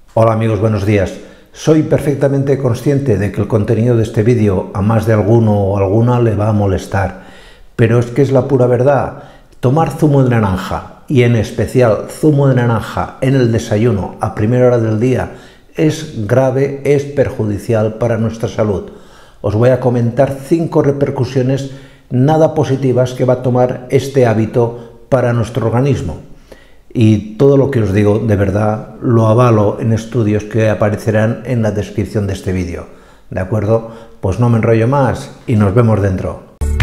Hola amigos, buenos días. Soy perfectamente consciente de que el contenido de este vídeo a más de alguno o alguna le va a molestar, pero es que es la pura verdad. Tomar zumo de naranja, y en especial zumo de naranja en el desayuno a primera hora del día, es grave, es perjudicial para nuestra salud. Os voy a comentar 5 repercusiones nada positivas que va a tomar este hábito para nuestro organismo. Y todo lo que os digo, de verdad, lo avalo en estudios que aparecerán en la descripción de este vídeo. ¿De acuerdo? Pues no me enrollo más y nos vemos dentro.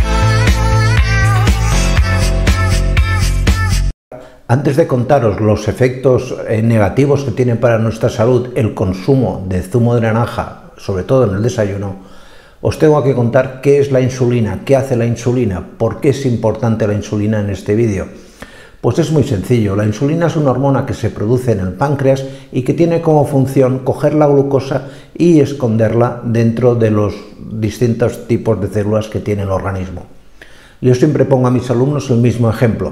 Antes de contaros los efectos negativos que tiene para nuestra salud el consumo de zumo de naranja, sobre todo en el desayuno, os tengo que contar qué es la insulina, qué hace la insulina, por qué es importante la insulina en este vídeo. Pues es muy sencillo. La insulina es una hormona que se produce en el páncreas y que tiene como función coger la glucosa y esconderla dentro de los distintos tipos de células que tiene el organismo. Yo siempre pongo a mis alumnos el mismo ejemplo.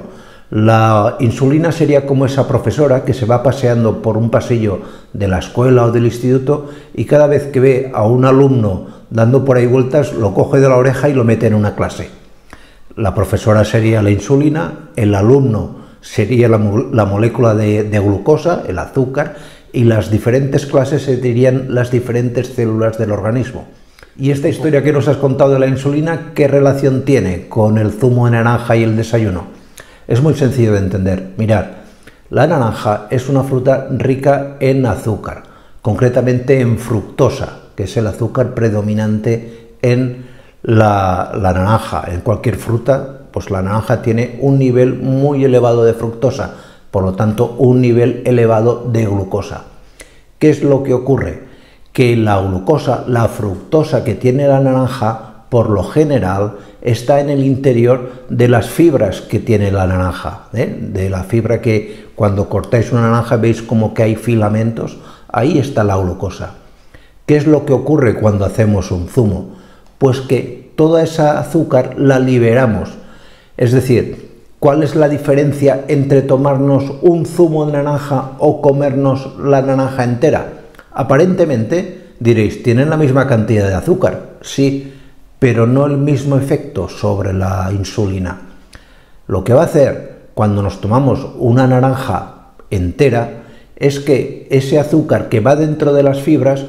La insulina sería como esa profesora que se va paseando por un pasillo de la escuela o del instituto y cada vez que ve a un alumno dando por ahí vueltas lo coge de la oreja y lo mete en una clase. La profesora sería la insulina, el alumno sería la molécula de glucosa, el azúcar, y las diferentes clases serían las diferentes células del organismo. Y esta historia que nos has contado de la insulina, ¿qué relación tiene con el zumo de naranja y el desayuno? Es muy sencillo de entender. Mirad, la naranja es una fruta rica en azúcar, concretamente en fructosa, que es el azúcar predominante en la naranja. En cualquier fruta, pues la naranja tiene un nivel muy elevado de fructosa, por lo tanto un nivel elevado de glucosa. ¿Qué es lo que ocurre? Que la glucosa, la fructosa que tiene la naranja, por lo general está en el interior de las fibras que tiene la naranja, de la fibra que cuando cortáis una naranja veis como que hay filamentos, ahí está la glucosa. ¿Qué es lo que ocurre cuando hacemos un zumo? Pues que toda esa azúcar la liberamos. Es decir, ¿cuál es la diferencia entre tomarnos un zumo de naranja o comernos la naranja entera? Aparentemente, diréis, ¿tienen la misma cantidad de azúcar? Sí, pero no el mismo efecto sobre la insulina. Lo que va a hacer cuando nos tomamos una naranja entera es que ese azúcar que va dentro de las fibras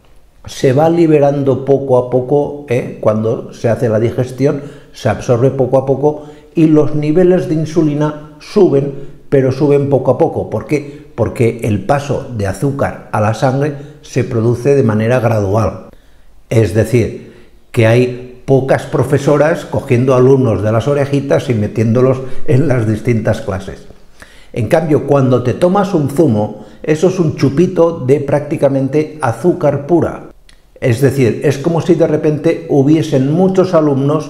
se va liberando poco a poco, cuando se hace la digestión, se absorbe poco a poco y los niveles de insulina suben, pero suben poco a poco. ¿Por qué? Porque el paso de azúcar a la sangre se produce de manera gradual. Es decir, que hay pocas profesoras cogiendo alumnos de las orejitas y metiéndolos en las distintas clases. En cambio, cuando te tomas un zumo, eso es un chupito de prácticamente azúcar pura. Es decir, es como si de repente hubiesen muchos alumnos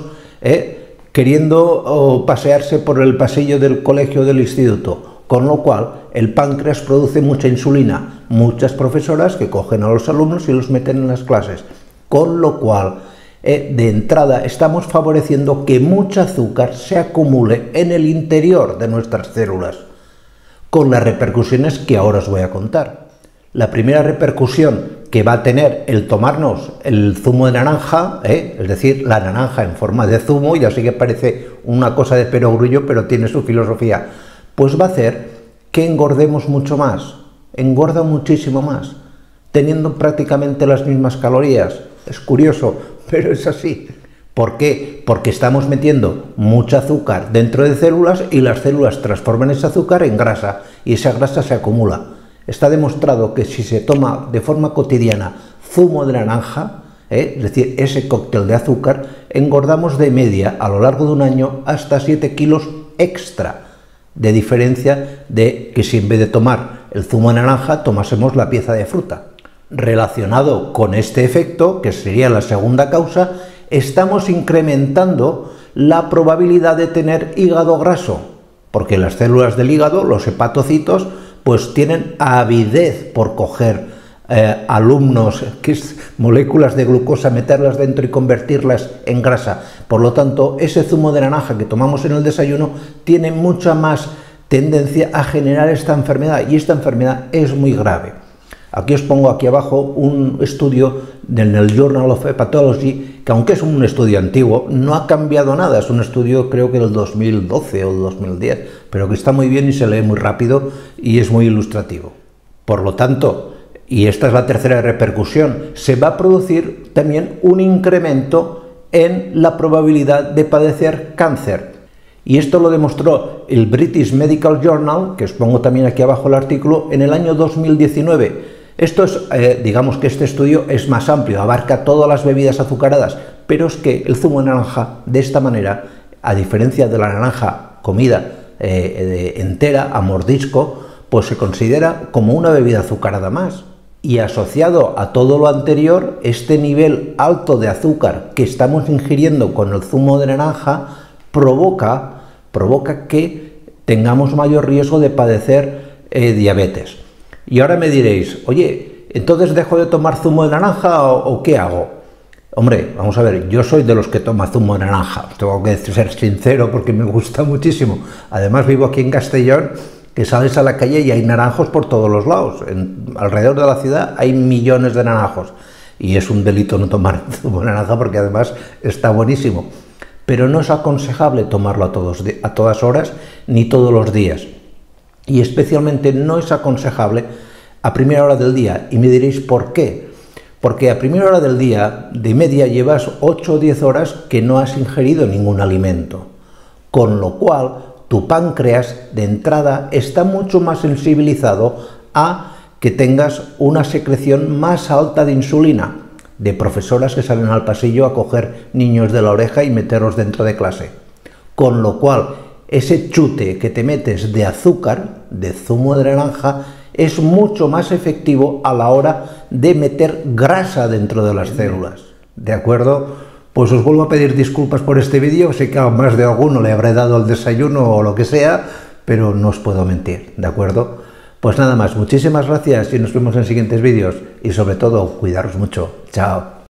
queriendo pasearse por el pasillo del colegio o del instituto, con lo cual el páncreas produce mucha insulina, muchas profesoras que cogen a los alumnos y los meten en las clases, con lo cual de entrada estamos favoreciendo que mucho azúcar se acumule en el interior de nuestras células, con las repercusiones que ahora os voy a contar. La primera repercusión que va a tener el tomarnos el zumo de naranja, es decir, la naranja en forma de zumo, ya sé que parece una cosa de perogrullo, pero tiene su filosofía, pues va a hacer que engordemos mucho más, engorda muchísimo más, teniendo prácticamente las mismas calorías. Es curioso, pero es así. ¿Por qué? Porque estamos metiendo mucho azúcar dentro de células y las células transforman ese azúcar en grasa y esa grasa se acumula. Está demostrado que si se toma de forma cotidiana zumo de naranja, es decir, ese cóctel de azúcar, engordamos de media a lo largo de un año hasta 7 kilos extra, de diferencia de que si en vez de tomar el zumo de naranja tomásemos la pieza de fruta. Relacionado con este efecto, que sería la segunda causa, estamos incrementando la probabilidad de tener hígado graso, porque las células del hígado, los hepatocitos, pues tienen avidez por coger alumnos, que es moléculas de glucosa, meterlas dentro y convertirlas en grasa. Por lo tanto, ese zumo de naranja que tomamos en el desayuno tiene mucha más tendencia a generar esta enfermedad, y esta enfermedad es muy grave. Aquí os pongo aquí abajo un estudio en el Journal of Hepatology, que aunque es un estudio antiguo, no ha cambiado nada. Es un estudio creo que del 2012 o 2010, pero que está muy bien y se lee muy rápido y es muy ilustrativo. Por lo tanto, y esta es la tercera repercusión, se va a producir también un incremento en la probabilidad de padecer cáncer. Y esto lo demostró el British Medical Journal, que os pongo también aquí abajo el artículo, en el año 2019. Esto es, digamos que este estudio es más amplio, abarca todas las bebidas azucaradas, pero es que el zumo de naranja, de esta manera, a diferencia de la naranja comida entera, a mordisco, pues se considera como una bebida azucarada más. Y asociado a todo lo anterior, este nivel alto de azúcar que estamos ingiriendo con el zumo de naranja provoca que tengamos mayor riesgo de padecer diabetes. Y ahora me diréis, oye, ¿entonces dejo de tomar zumo de naranja o qué hago? Hombre, vamos a ver, yo soy de los que toma zumo de naranja, tengo que ser sincero porque me gusta muchísimo. Además vivo aquí en Castellón, que sales a la calle y hay naranjos por todos los lados. Alrededor de la ciudad hay millones de naranjos y es un delito no tomar zumo de naranja porque además está buenísimo. Pero no es aconsejable tomarlo a todas horas ni todos los días. Y especialmente no es aconsejable a primera hora del día. Y me diréis, ¿por qué? Porque a primera hora del día, de media, llevas 8 o 10 horas que no has ingerido ningún alimento. Con lo cual, tu páncreas, de entrada, está mucho más sensibilizado a que tengas una secreción más alta de insulina, de profesoras que salen al pasillo a coger niños de la oreja y meterlos dentro de clase. Con lo cual, ese chute que te metes de azúcar, de zumo de naranja, es mucho más efectivo a la hora de meter grasa dentro de las células. ¿De acuerdo? Pues os vuelvo a pedir disculpas por este vídeo, sé que a más de alguno le habré dado el desayuno o lo que sea, pero no os puedo mentir, ¿de acuerdo? Pues nada más, muchísimas gracias y nos vemos en siguientes vídeos y sobre todo, cuidaros mucho. Chao.